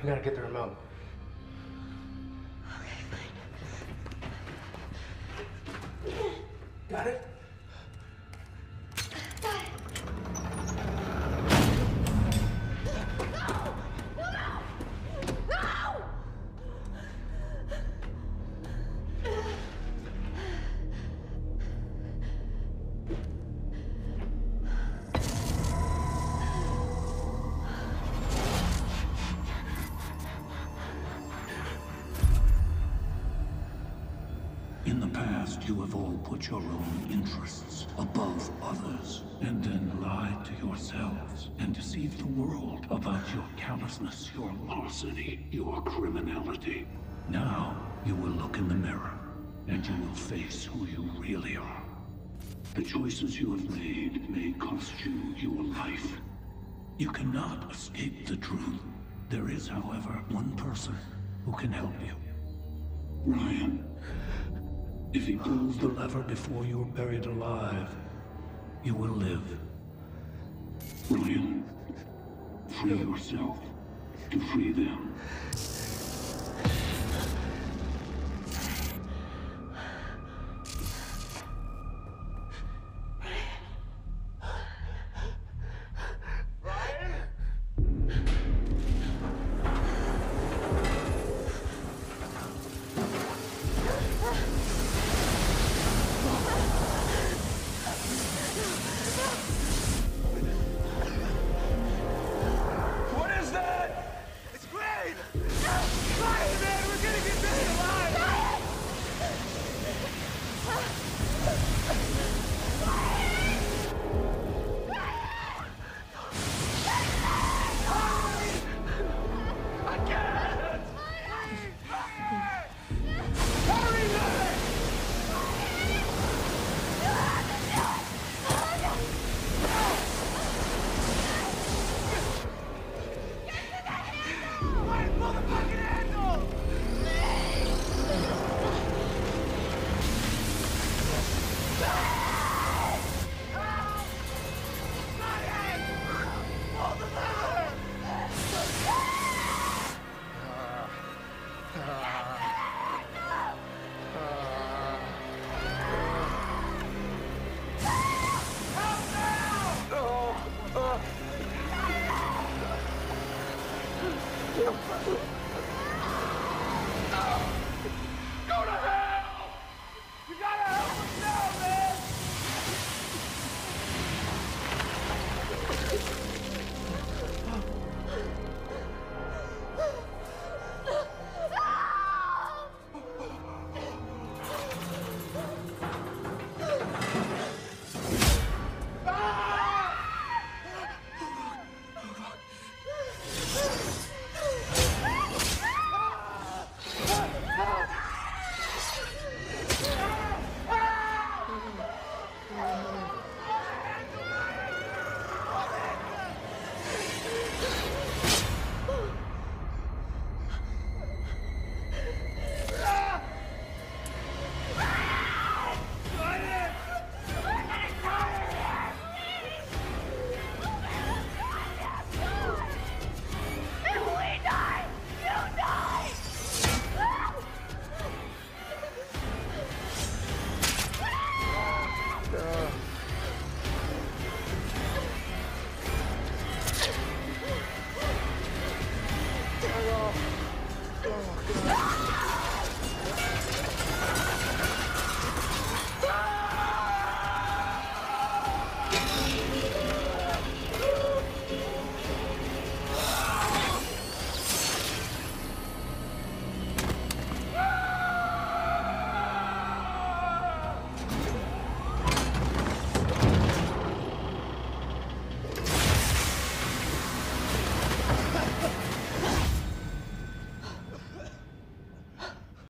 You gotta get the remote. Got it? In the past, you have all put your own interests above others, and then lied to yourselves and deceived the world about your callousness, your larceny, your criminality. Now, you will look in the mirror, and you will face who you really are. The choices you have made may cost you your life. You cannot escape the truth. There is, however, one person who can help you. Ryan. If he pulls the lever before you're buried alive, you will live. Ryan, free yourself to free them. Oh, God.